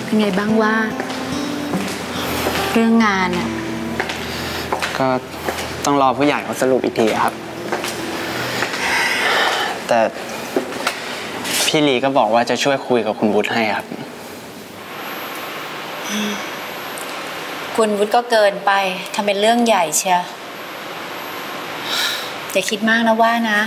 เป็นไงบ้างว่าเรื่องงานอ่ะก็ต้องรอผู้ใหญ่เขาสรุปอีกทีครับแต่พี่ลีก็บอกว่าจะช่วยคุยกับคุณวุฒิให้ครับคุณวุฒิก็เกินไปทำเป็นเรื่องใหญ่เชียวอย่าคิดมากนะว่านะ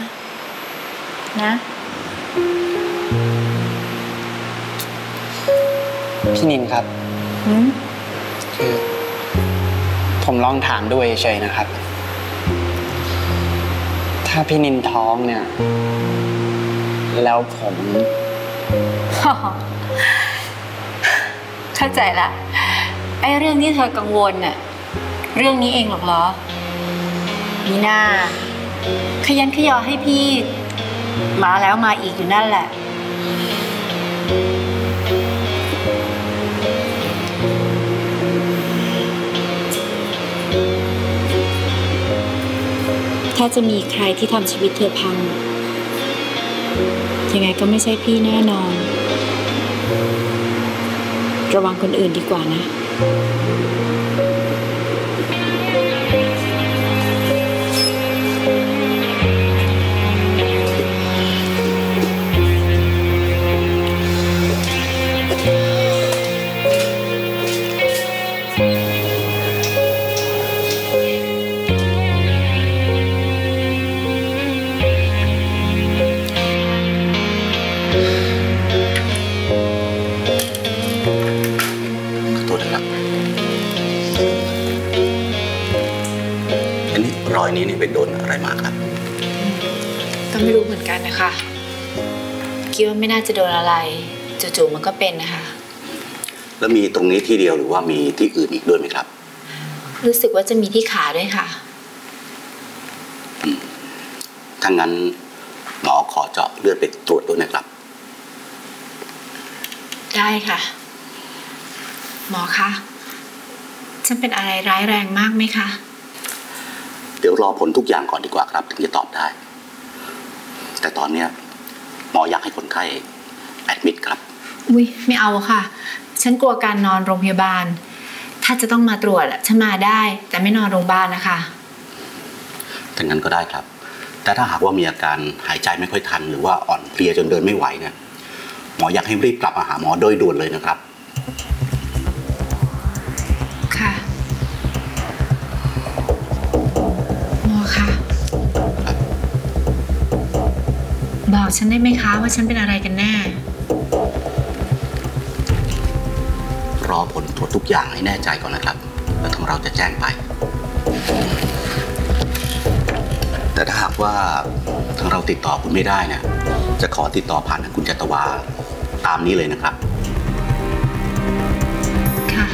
พี่นินครับคือผมลองถามด้วยเฉยๆนะครับถ้าพี่นินท้องเนี่ยแล้วผมเข้าใจละไอ้เรื่องที่เธอกังวลน่ะเรื่องนี้เองหรอกเหรอมีหน้าขยันขยอให้พี่มาแล้วมาอีกอยู่นั่นแหละถ้าจะมีใครที่ทำชีวิตเธอพังยังไงก็ไม่ใช่พี่แน่นอนระวังคนอื่นดีกว่านะรอยนี้ไปโดนอะไรมาครับก็ไม่รู้เหมือนกันนะคะคิดว่าไม่น่าจะโดนอะไรจู่ๆมันก็เป็นนะคะแล้วมีตรงนี้ที่เดียวหรือว่ามีที่อื่นอีกด้วยไหมครับรู้สึกว่าจะมีที่ขาด้วยค่ะถ้างั้นหมอขอเจาะเลือดไปตรวจด้วยนะครับได้ค่ะหมอคะฉันเป็นอะไรร้ายแรงมากไหมคะเดี๋ยวรอผลทุกอย่างก่อนดีกว่าครับถึงจะตอบได้แต่ตอนนี้หมออยากให้คนไข้แอดมิดครับอุ้ยไม่เอาค่ะฉันกลัวการนอนโรงพยาบาลถ้าจะต้องมาตรวจฉันมาได้แต่ไม่นอนโรงพยาบาลนะคะถ้างั้นก็ได้ครับแต่ถ้าหากว่ามีอาการหายใจไม่ค่อยทันหรือว่าอ่อนเพลียจนเดินไม่ไหวเนี่ยหมออยากให้รีบกลับมาหาหมอโดยด่วนเลยนะครับค่ะหมอคะบอกฉันได้ไหมคะว่าฉันเป็นอะไรกันแน่รอผลตรวจทุกอย่างให้แน่ใจก่อนนะครับแล้วทางเราจะแจ้งไปแต่ถ้าหากว่าทางเราติดต่อคุณไม่ได้เนี่ยจะขอติดต่อผ่านคุณจัตวาตามนี้เลยนะครับค่ะ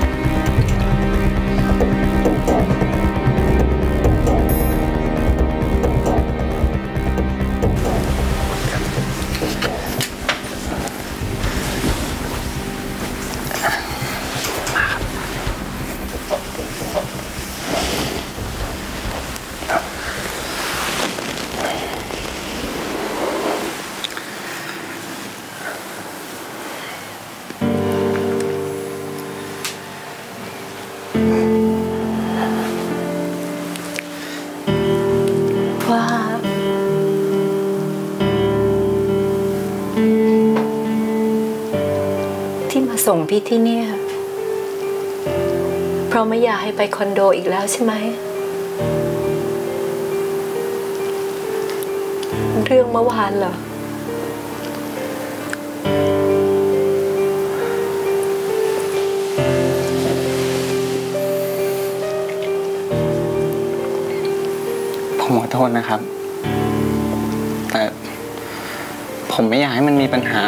ที่มาส่งพี่ที่เนี่ยเพราะไม่อยากให้ไปคอนโดอีกแล้วใช่ไหมเรื่องเมื่อวานเหรอผมขอโทษนะครับแต่ผมไม่อยากให้มันมีปัญหา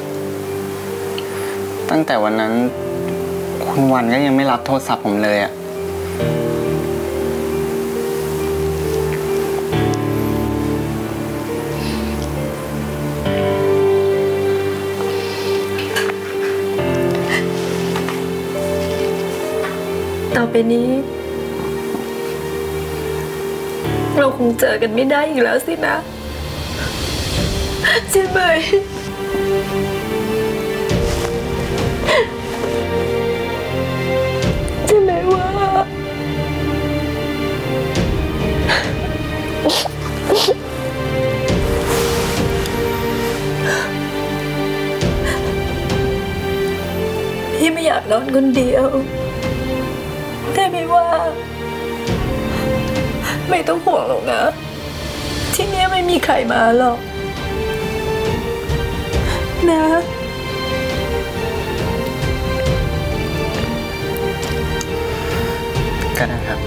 ตั้งแต่วันนั้นคุณวันก็ยังไม่รับโทรศัพท์ผมเลยอะต่อไปนี้เราคงเจอกันไม่ได้อีกแล้วสินะใช่ไหมากนอนคนเดียวแต่ไม่ว่า ไม่ต้องห่วงหรอกนะที่นี่ไม่มีใครมาหรอกนะก็ได้ครับ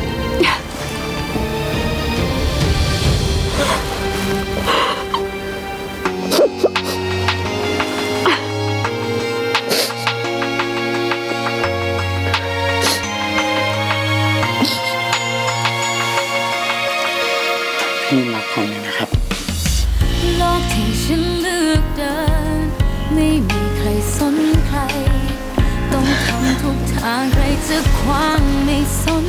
พี่รักผมนะครับโลกที่ฉันเลือกเดินไม่มีใครสนใครต้องทำทุกทางใครจะขวางไม่สน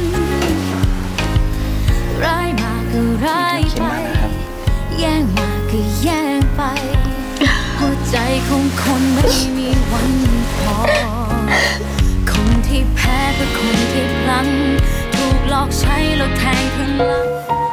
ร้ายมาก็ร้ายไปแย่งมาก็แย่งไปหัวใจของคนไม่มีวันพอคนที่แพ้ก็คนที่พลั้งถูกหลอกใช้แล้วแทงข้างหลัง